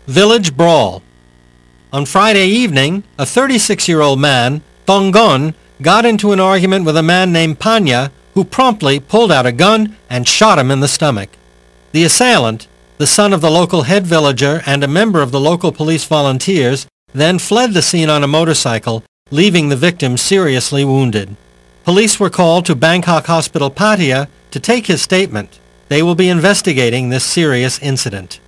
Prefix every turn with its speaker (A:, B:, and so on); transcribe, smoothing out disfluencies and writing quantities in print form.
A: Village Brawl. On Friday evening, a 36-year-old man, Tongon, got into an argument with a man named Panya, who promptly pulled out a gun and shot him in the stomach. The assailant, the son of the local head villager and a member of the local police volunteers, then fled the scene on a motorcycle, leaving the victim seriously wounded. Police were called to Bangkok Hospital Pattaya to take his statement. They will be investigating this serious incident.